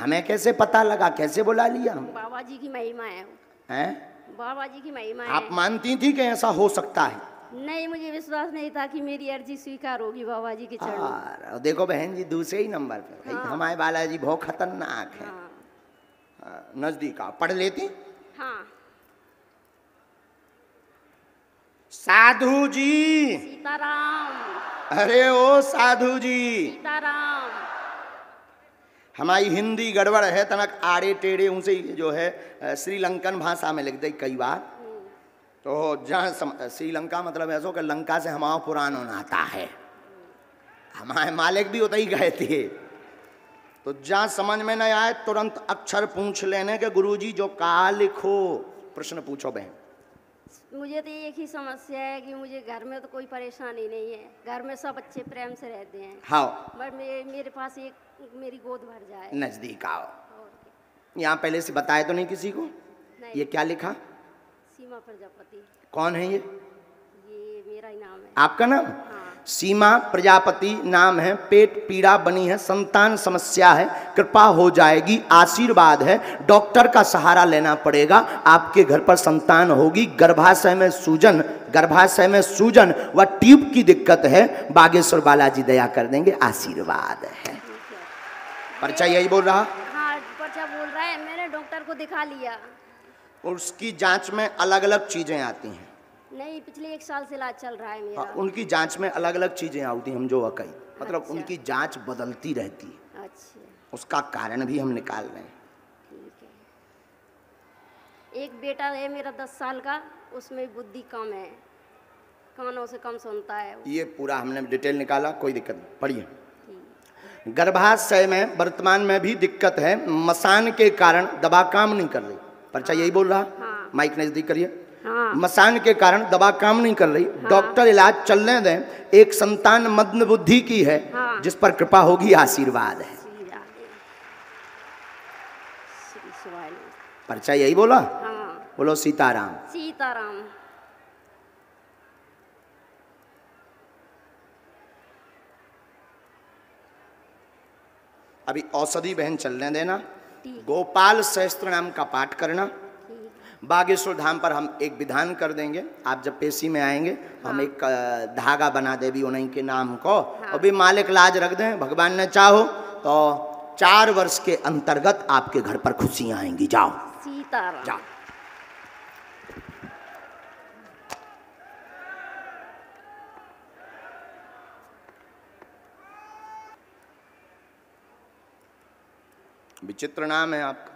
हमें कैसे पता लगा, कैसे बुला लिया हम? बाबा जी की महिमा है। हैं? बाबा जी की महिमा है। आप मानती थी कि ऐसा हो सकता है? नहीं, मुझे विश्वास नहीं था कि मेरी अर्जी स्वीकार होगी बाबा जी के चरणों में। और देखो बहन जी, दूसरे ही नंबर पे भाई हमारे बालाजी बहुत खतरनाक है। नजदीक आओ, पढ़ लेती। हाँ। साधु जी। सीताराम। अरे ओ साधु जी। सीताराम। हमारी हिंदी गड़बड़ है, तनक आड़े टेढ़े उनसे जो है श्रीलंकन भाषा में लिख दे कई बार। तो जहाँ श्रीलंका मतलब ऐसा कि लंका से हमारा पुराण आता है, हमारे मालिक भी उतना ही गए थे। तो जहाँ समझ में नहीं आए तुरंत अक्षर पूछ लेने के गुरुजी जो कहा लिखो, प्रश्न पूछो बहन। मुझे तो एक ही समस्या है कि मुझे घर में तो कोई परेशानी नहीं है, घर में सब अच्छे प्रेम से रहते हैं। हाँ, बट मेरे पास एक मेरी गोद भर जाए। नजदीक आओ। यहाँ पहले से बताया तो नहीं किसी को? नहीं। ये क्या लिखा? सीमा प्रजापति। कौन है ये? ये मेरा ही नाम है। आपका नाम? हाँ। सीमा प्रजापति नाम है, पेट पीड़ा बनी है, संतान समस्या है, कृपा हो जाएगी, आशीर्वाद है, डॉक्टर का सहारा लेना पड़ेगा, आपके घर पर संतान होगी, गर्भाशय में सूजन व ट्यूब की दिक्कत है, बागेश्वर बालाजी दया कर देंगे, आशीर्वाद है। पर्चा यही बोल रहा? हाँ, पर्चा बोल रहा है। मैंने डॉक्टर को दिखा लिया। और उसकी जांच में अलग अलग चीजें आती हैं। नहीं, पिछले 1 साल से इलाज चल रहा है मेरा। उनकी जांच में अलग अलग चीजें आती, हम जो कही मतलब अच्छा। उनकी जांच बदलती रहती है। अच्छा, उसका कारण भी हम निकाल रहे हैं। ठीक है। एक बेटा है मेरा 10 साल का, उसमें बुद्धि कम है, कानों से कम सुनता है। ये पूरा हमने डिटेल निकाला, कोई दिक्कत नहीं, पढ़िए। गर्भाशय में वर्तमान में भी दिक्कत है, मसान के कारण दवा काम नहीं कर रही। पर्चा यही बोल रहा? हाँ। माइक नजदीक करिए। हाँ। मसान के कारण दवा काम नहीं कर रही। हाँ। डॉक्टर इलाज चलने दें, एक संतान मंद बुद्धि की है। हाँ। जिस पर कृपा होगी, आशीर्वाद है। पर्चा यही बोला? हाँ। बोलो सीताराम। सीताराम। अभी औषधि बहन चलने देना, गोपाल सहस्त्र नाम का पाठ करना। बागेश्वर धाम पर हम एक विधान कर देंगे, आप जब पेशी में आएंगे। हाँ। हम एक धागा बना दे भी उन्हीं के नाम को। हाँ। और भी मालिक लाज रख दें, भगवान ने चाहो तो 4 वर्ष के अंतर्गत आपके घर पर खुशियां आएंगी। जाओ सीताराम। जाओ। विचित्र नाम है आपका।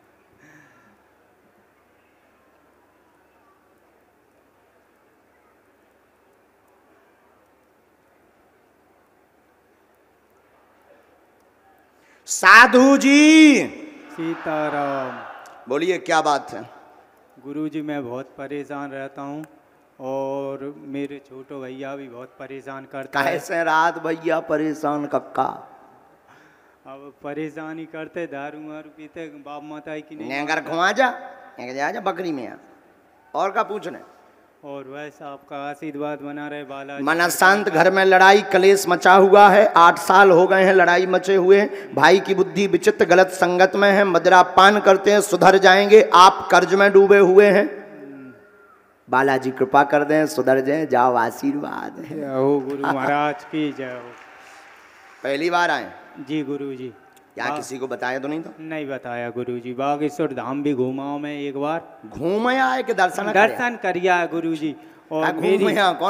साधु जी। सीताराम। बोलिए क्या बात है? गुरुजी, मैं बहुत परेशान रहता हूँ और मेरे छोटे भैया भी बहुत परेशान करते हैं। कैसे रात भैया परेशान कक्का? अब परेशानी करते, दारू वारू पीते, बाप माता की नहीं। घर घुमा जा बकरी में और का पूछने। और वैसा आपका आशीर्वाद बना रहे बालाजी। मन शांत, घर में लड़ाई कलेश मचा हुआ है, 8 साल हो गए हैं लड़ाई मचे हुए। भाई की बुद्धि विचित्र, गलत संगत में है, मदिरा पान करते हैं, सुधर जाएंगे। आप कर्ज में डूबे हुए हैं, बालाजी कृपा कर दें, सुधर जाएं। जाओ, आशीर्वाद है। जय हो गुरु महाराज की जय हो। पहली बार आए? जी गुरुजी। क्या किसी को बताया तो नहीं था? नहीं बताया गुरुजी। बागेश्वर धाम भी घूमा हूँ मैं एक बार। घूमया है कि दर्शन करिया है गुरुजी। और मेरी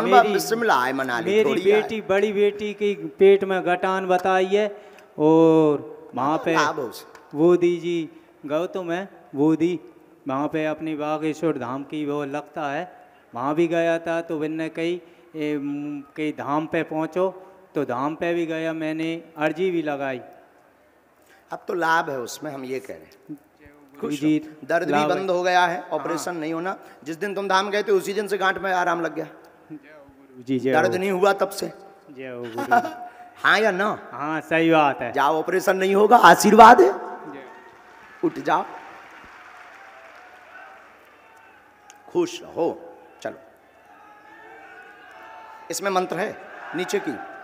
बेटी, बड़ी बेटी की पेट में गटान बताई है, और वहाँ पे वो दीजी गौतम है, वो दी वहाँ पे अपनी बागेश्वर धाम की वो लगता है, वहाँ भी गया था। तो मैंने कई धाम पे पहुँचो, तो धाम पे भी गया, मैंने अर्जी भी लगाई। अब तो लाभ है उसमें, हम ये कह रहे हैं। जी, दर्द भी बंद हो गया है, ऑपरेशन नहीं होना। जिस दिन तुम धाम गए थे उसी दिन से गांठ में आराम लग गया। जी, दर्द नहीं हुआ तब से। जय हो गुरु। हाँ या ना? हाँ, सही बात है। जाओ, ऑपरेशन नहीं होगा, आशीर्वाद है। उठ जाओ, खुश रहो। चलो, इसमें मंत्र है नीचे की।